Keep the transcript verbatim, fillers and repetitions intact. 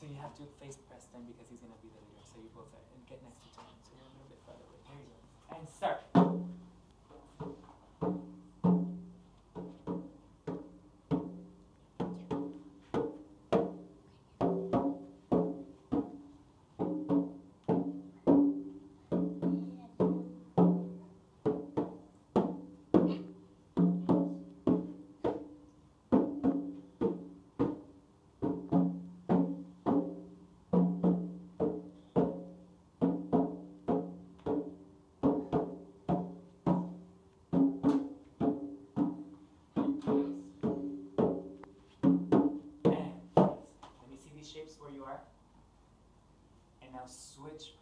So you have to face Preston because he's going to be the leader. So you both are, and get next to him. So you're a little bit further away. There you go. And start. Shapes where you are, and now switch